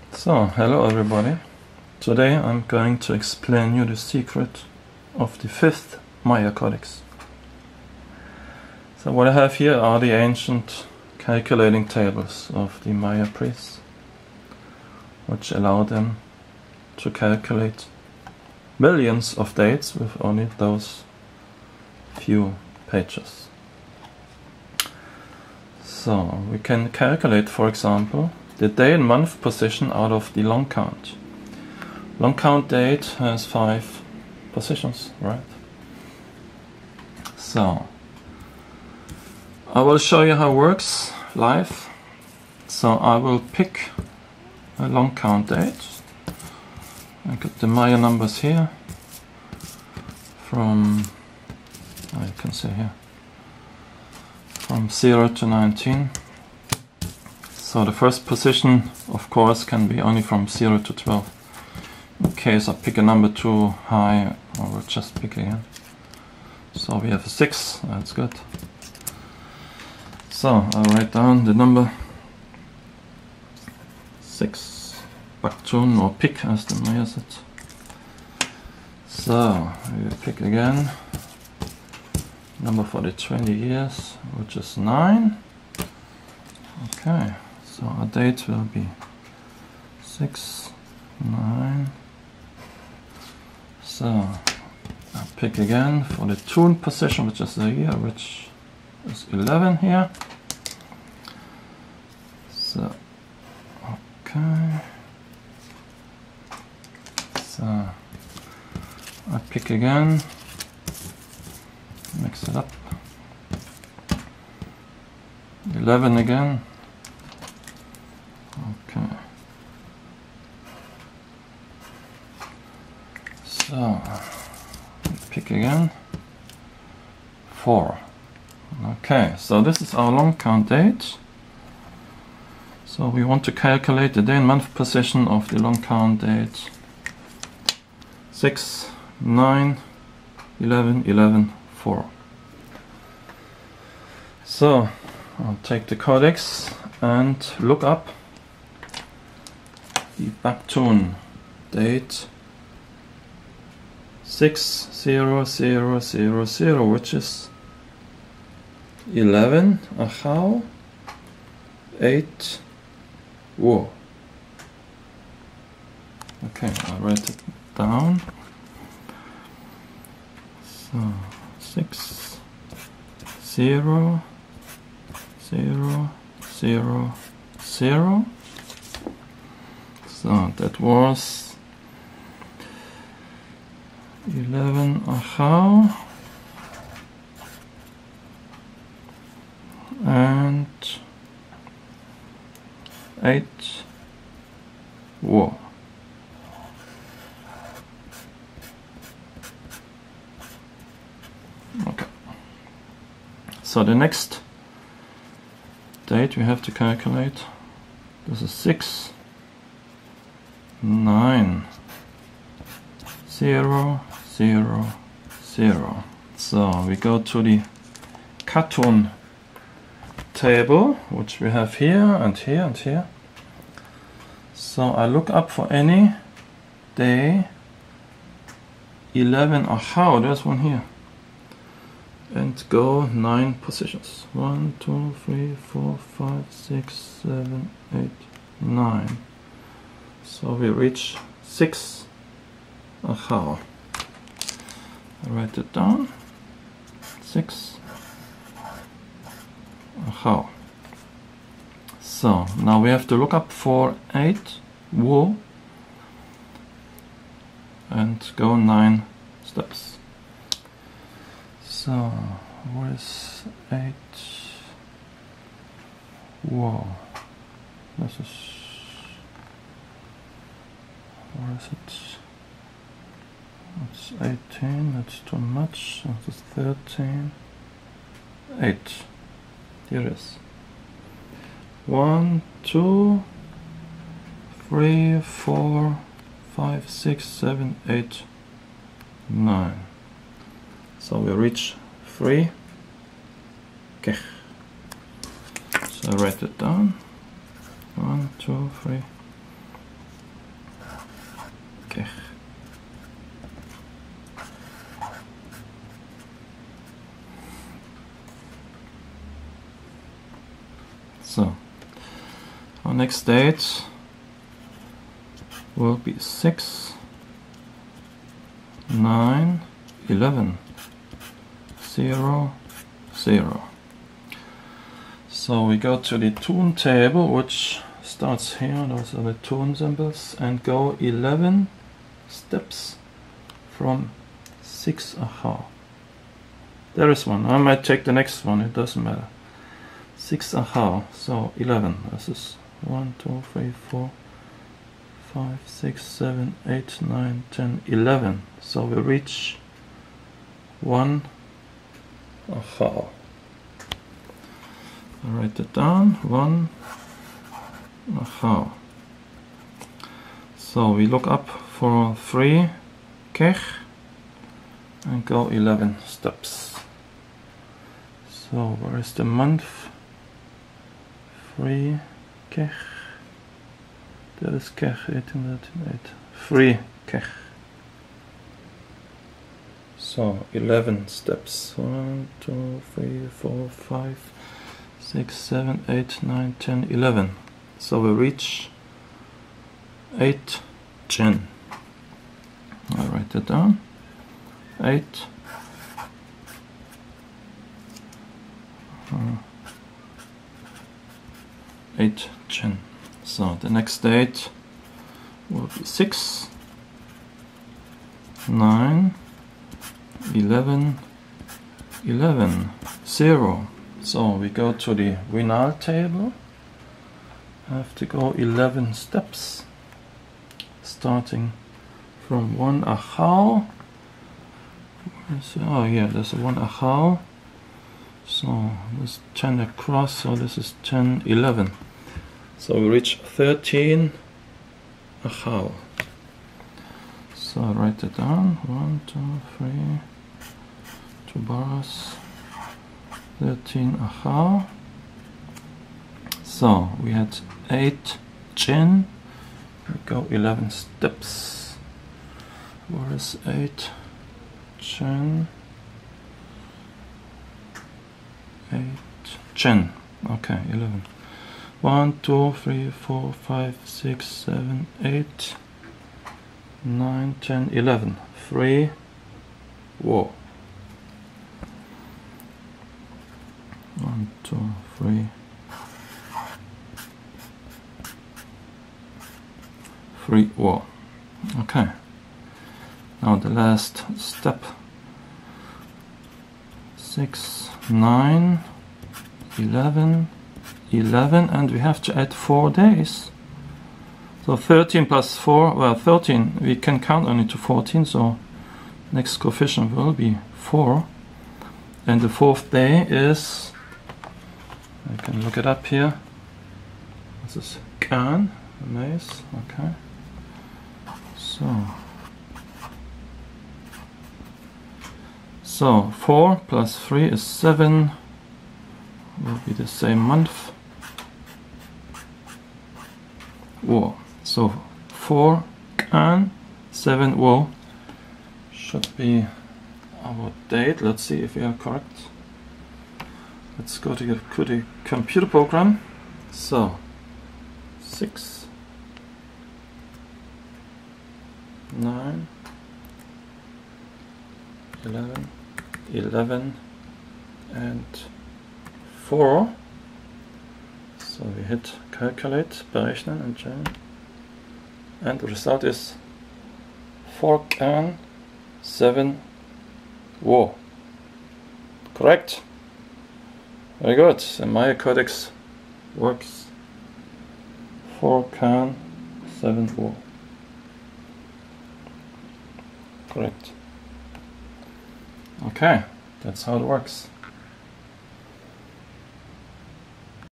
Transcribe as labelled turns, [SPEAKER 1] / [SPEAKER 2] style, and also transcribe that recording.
[SPEAKER 1] So, hello everybody. Today I'm going to explain you the secret of the 5th Maya Codex. So what I have here are the ancient calculating tables of the Maya priests, which allow them to calculate millions of dates with only those few pages. So we can calculate, for example, the day and month position out of the long count. Long count date has 5 positions, right? So I will show you how it works live. So I will pick a long count date. I got the Maya numbers here from, you can see here, from 0 to 19. So the first position, of course, can be only from 0 to 12. In case I pick a number too high, I will just pick again. So we have a 6, that's good. So I write down the number 6, Baktun, or pick as the Maya said. So we pick again, number for the 20 years, which is 9. Okay. So our date will be 6, 9. So I'll pick again for the tune position, which is the year, which is 11 here. So, okay. So I pick again, mix it up. 11 again. Okay. So pick again. 4. Okay, so this is our long count date. So we want to calculate the day and month position of the long count date. 6, 9, 11, 11, 4. So I'll take the codex and look up the Baktun date 60000, which is 11 Achau 8 Wu. Okay, I'll write it down. So 6 0 0 0 0. So that was 11 Achau and 8 Wu. Okay. So the next date we have to calculate. This is 6, 9, 0, 0, 0. So we go to the Katun table, which we have here and here and here. So I look up for any day 11 Achau, there's one here, and go 9 positions. 1, 2, 3, 4, 5, 6, 7, 8, 9. So we reach 6 Achau. I write it down. 6 Achau. So now we have to look up for 8 Wu and go 9 steps. So where is 8 Wu? This is, where is it? That's 18, that's too much. That's 13. 8. Here it is. 1, 2, 3, 4, 5, 6, 7, 8, 9. So we reach 3. Okay. So I write it down. 1, 2, 3, next date will be 6, 9, 11, 0, 0. So we go to the tune table, which starts here, those are the tune symbols, and go 11 steps from 6 aha. There is one. I might take the next one, it doesn't matter. 6 aha, so 11. This is 1, 2, 3, 4, 5, 6, 7, 8, 9, 10, 11. So we reach 1 aha. I write it down, 1 aha. So we look up for 3 kech and go 11 steps. So where is the month? 3 kech. That is kech 1898. 3 kech. So 11 steps. 1, 2, 3, 4, 5, 6, 7, 8, 9, 10, 11. So we reach 8 chen. I write that down. 8 8 chen. So the next date will be 6, 9, 11, 11, 0. So we go to the Vinal table. I have to go 11 steps, starting from 1 achal. Oh yeah, there's a 1 achal. So this 10 across, so this is 10, 11. So we reach 13 achal. So I write it down. 1, 2, 3, 2 bars, 13 achal. So we had 8 chen. We go 11 steps. Where is 8 chen? 8 chen. Okay, 11. 1, 2, 3, 4, 5, 6, 7, 8, 9, 10, 11. 3 wo. 1, 2, 3, 3 wo. Okay. Now the last step. 6, 9, 11, 11, and we have to add 4 days. So 13 plus 4, well 13, we can count only to 14, so next coefficient will be 4. And the 4th day is, I can look it up here, this is Kan, nice, okay. So 4 plus 3 is 7, will be the same month. Wo. So 4 Kan, 7 Wo should be our date. Let's see if we are correct. Let's go to the computer program. So 6, 9, 11, 11 and 4. So we hit calculate, berechnen and change. And the result is 4 Kan, 7 Wo. Correct? Very good. The Maya Codex works. 4 Kan, 7 Wo. Correct. Okay, that's how it works.